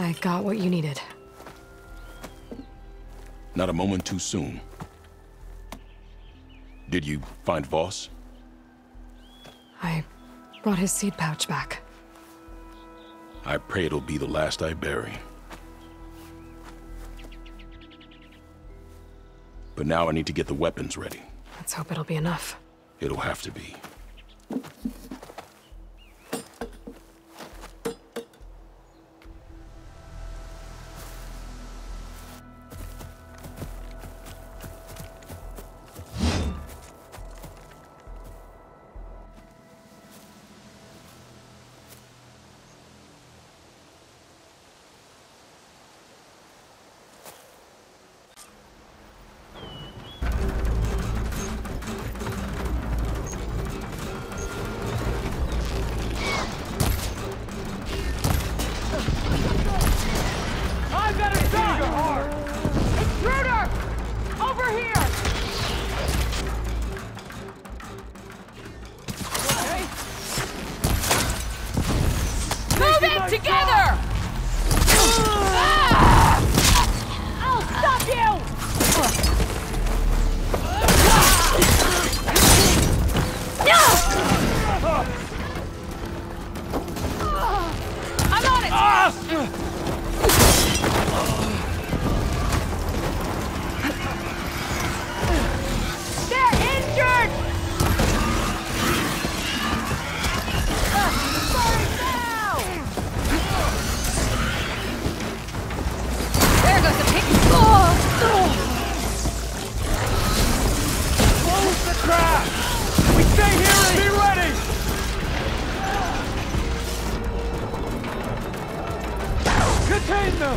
I got what you needed. Not a moment too soon. Did you find Voss? I brought his seed pouch back. I pray it'll be the last I bury. But now I need to get the weapons ready. Let's hope it'll be enough. It'll have to be. Together! I'll stop you! I'm on it! They're injured! There goes the pig! Close the trap! We stay here and be ready! Contain them!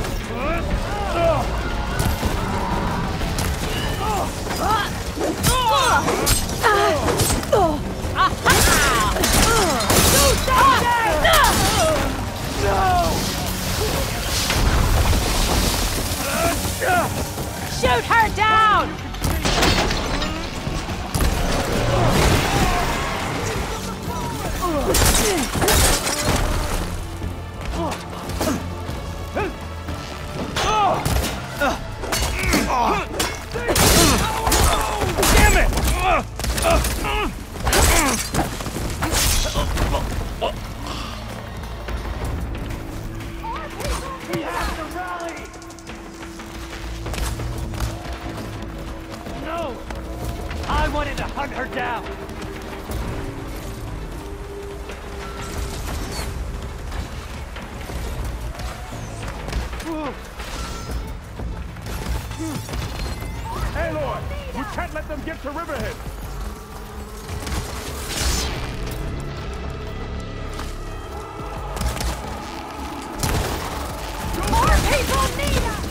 Shoot her down! Damn it! We have to rally! No! I wanted to hunt her down! Aloy! You can't let them get to Riverhead! More people need us!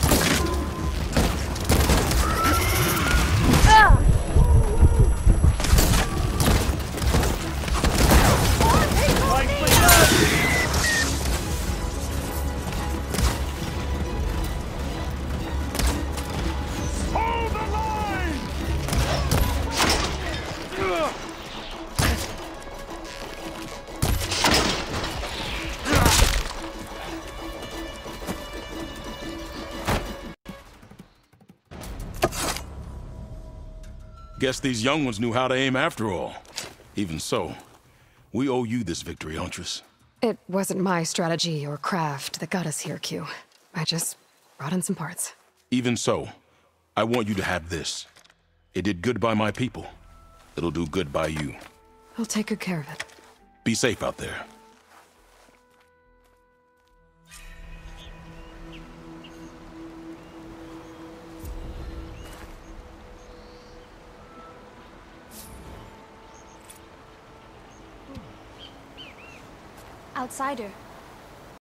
Hold the line! Guess these young ones knew how to aim after all. Even so, we owe you this victory, Huntress. It wasn't my strategy or craft that got us here, Q. I just brought in some parts. Even so, I want you to have this. It did good by my people. It'll do good by you. I'll take good care of it. Be safe out there. Outsider.